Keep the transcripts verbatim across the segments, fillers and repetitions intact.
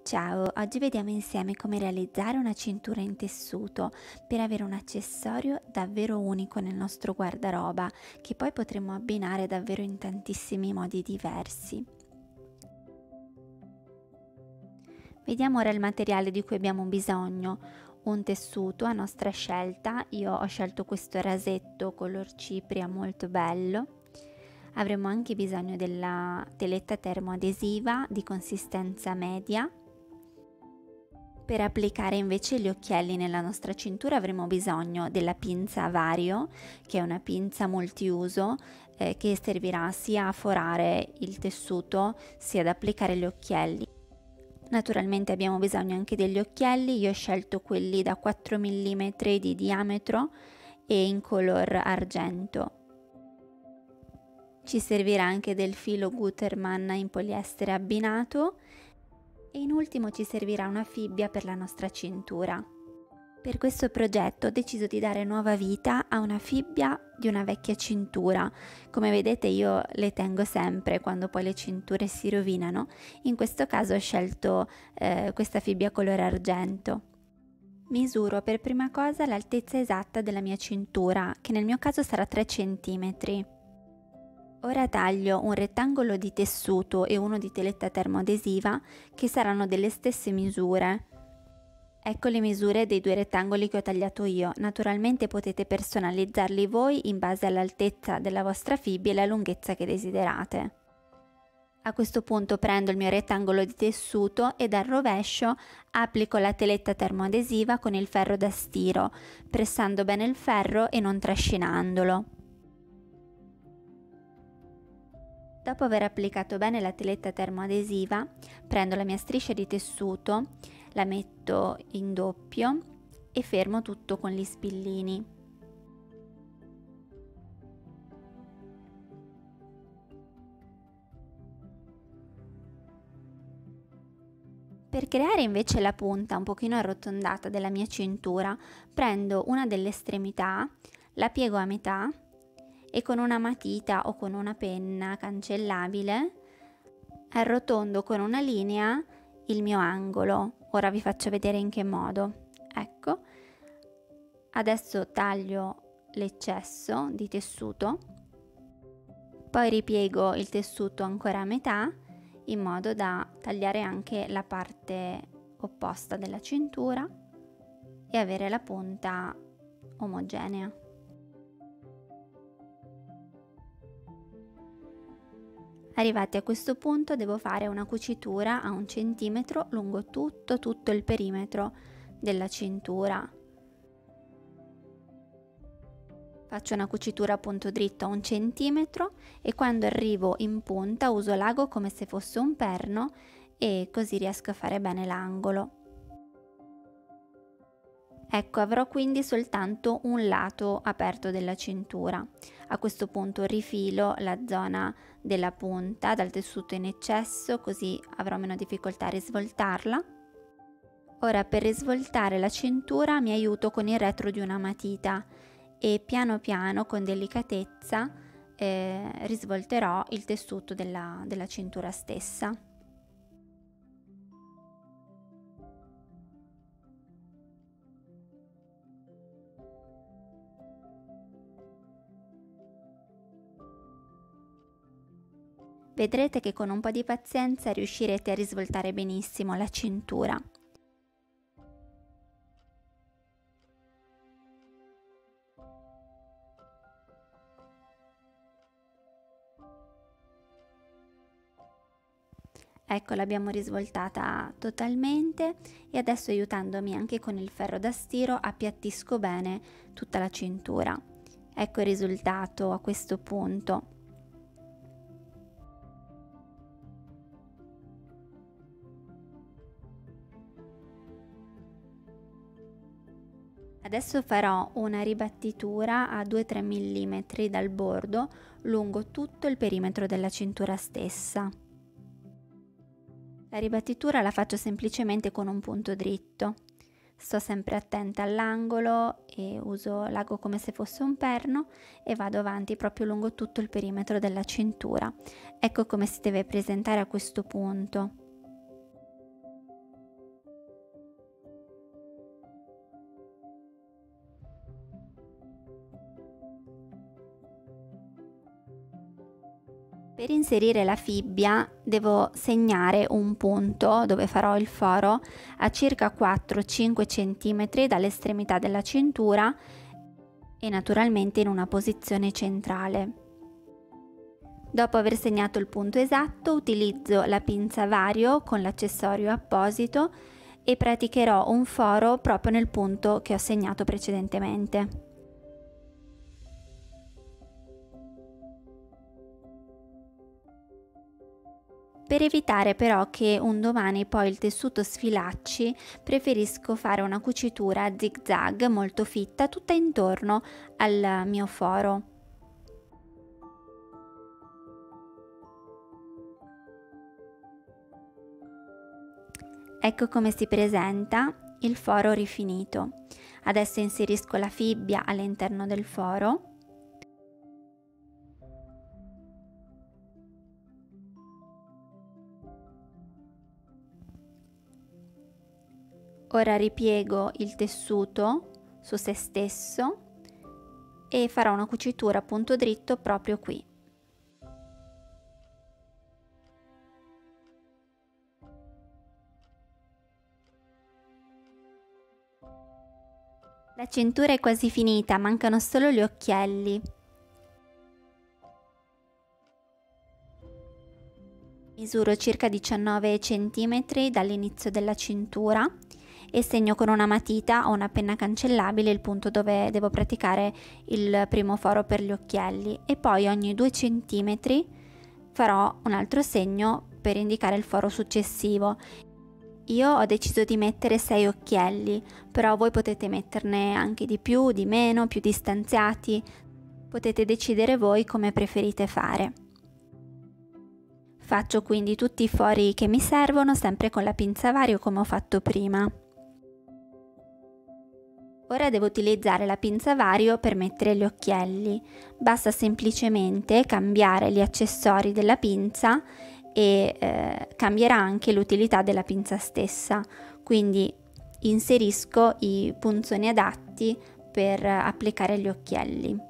Ciao, oggi vediamo insieme come realizzare una cintura in tessuto per avere un accessorio davvero unico nel nostro guardaroba, che poi potremo abbinare davvero in tantissimi modi diversi. Vediamo ora il materiale di cui abbiamo bisogno. Un tessuto a nostra scelta, io ho scelto questo rasetto color cipria molto bello. Avremo anche bisogno della teletta termoadesiva di consistenza media. Per applicare invece gli occhielli nella nostra cintura avremo bisogno della pinza Vario, che è una pinza multiuso eh, che servirà sia a forare il tessuto sia ad applicare gli occhielli. Naturalmente abbiamo bisogno anche degli occhielli, io ho scelto quelli da quattro millimetri di diametro e in color argento. Ci servirà anche del filo Gutermann in poliestere abbinato. E in ultimo ci servirà una fibbia per la nostra cintura. Per questo progetto ho deciso di dare nuova vita a una fibbia di una vecchia cintura. Come vedete io le tengo sempre quando poi le cinture si rovinano. In questo caso ho scelto eh, questa fibbia color argento. Misuro per prima cosa l'altezza esatta della mia cintura, che nel mio caso sarà tre centimetri. Ora taglio un rettangolo di tessuto e uno di teletta termoadesiva che saranno delle stesse misure. Ecco le misure dei due rettangoli che ho tagliato io. Naturalmente potete personalizzarli voi in base all'altezza della vostra fibbia e la lunghezza che desiderate. A questo punto prendo il mio rettangolo di tessuto e dal rovescio applico la teletta termoadesiva con il ferro da stiro, pressando bene il ferro e non trascinandolo. Dopo aver applicato bene la teletta termoadesiva, prendo la mia striscia di tessuto, la metto in doppio e fermo tutto con gli spillini. Per creare invece la punta un pochino arrotondata della mia cintura, prendo una delle estremità, la piego a metà e con una matita o con una penna cancellabile arrotondo con una linea il mio angolo. Ora vi faccio vedere in che modo. Ecco, adesso taglio l'eccesso di tessuto, poi ripiego il tessuto ancora a metà in modo da tagliare anche la parte opposta della cintura e avere la punta omogenea. Arrivati a questo punto devo fare una cucitura a un centimetro lungo tutto tutto il perimetro della cintura. Faccio una cucitura a punto dritto a un centimetro e quando arrivo in punta uso l'ago come se fosse un perno e così riesco a fare bene l'angolo. Ecco, avrò quindi soltanto un lato aperto della cintura. A questo punto rifilo la zona della punta dal tessuto in eccesso, così avrò meno difficoltà a risvoltarla. Ora per risvoltare la cintura mi aiuto con il retro di una matita e piano piano, con delicatezza, eh, risvolterò il tessuto della, della cintura stessa. Vedrete che con un po' di pazienza riuscirete a risvoltare benissimo la cintura. Ecco, l'abbiamo risvoltata totalmente e adesso, aiutandomi anche con il ferro da stiro, appiattisco bene tutta la cintura. Ecco il risultato a questo punto. Adesso farò una ribattitura a due tre millimetri dal bordo lungo tutto il perimetro della cintura stessa. La ribattitura la faccio semplicemente con un punto dritto. Sto sempre attenta all'angolo e uso l'ago come se fosse un perno e vado avanti proprio lungo tutto il perimetro della cintura. Ecco come si deve presentare a questo punto. Per inserire la fibbia devo segnare un punto dove farò il foro a circa quattro cinque centimetri dall'estremità della cintura e naturalmente in una posizione centrale. Dopo aver segnato il punto esatto, utilizzo la pinza vario con l'accessorio apposito e praticherò un foro proprio nel punto che ho segnato precedentemente. Per evitare però che un domani poi il tessuto sfilacci, preferisco fare una cucitura a zig zag molto fitta tutta intorno al mio foro. Ecco come si presenta il foro rifinito. Adesso inserisco la fibbia all'interno del foro. Ora ripiego il tessuto su se stesso e farò una cucitura a punto dritto proprio qui. La cintura è quasi finita, mancano solo gli occhielli. Misuro circa diciannove centimetri dall'inizio della cintura e segno con una matita o una penna cancellabile il punto dove devo praticare il primo foro per gli occhielli e poi ogni due centimetri farò un altro segno per indicare il foro successivo. Io ho deciso di mettere sei occhielli, però voi potete metterne anche di più, di meno, più distanziati, potete decidere voi come preferite fare. Faccio quindi tutti i fori che mi servono, sempre con la pinza vario come ho fatto prima. Ora devo utilizzare la pinza vario per mettere gli occhielli. Basta semplicemente cambiare gli accessori della pinza e eh, cambierà anche l'utilità della pinza stessa. Quindi inserisco i punzoni adatti per applicare gli occhielli.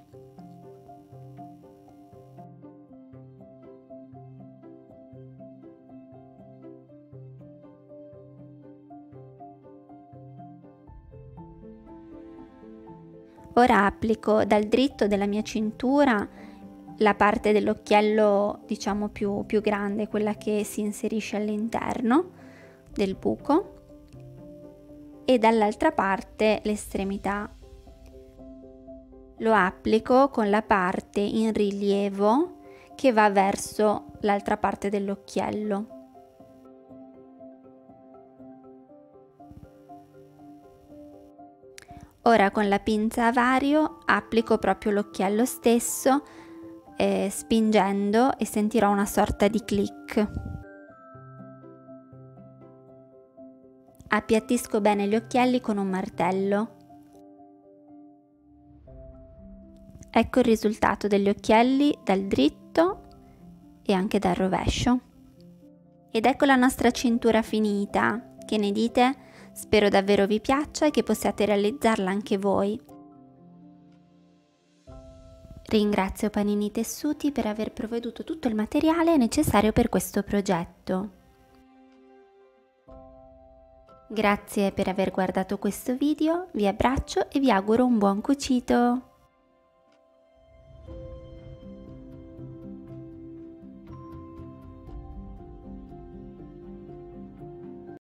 Ora applico dal dritto della mia cintura la parte dell'occhiello, diciamo più, più grande, quella che si inserisce all'interno del buco, e dall'altra parte l'estremità. Lo applico con la parte in rilievo che va verso l'altra parte dell'occhiello. Ora con la pinza a vario applico proprio l'occhiello stesso, eh, spingendo, e sentirò una sorta di click. Appiattisco bene gli occhielli con un martello. Ecco il risultato degli occhielli dal dritto e anche dal rovescio. Ed ecco la nostra cintura finita. Che ne dite? Spero davvero vi piaccia e che possiate realizzarla anche voi. Ringrazio Panini Tessuti per aver provveduto tutto il materiale necessario per questo progetto. Grazie per aver guardato questo video, vi abbraccio e vi auguro un buon cucito!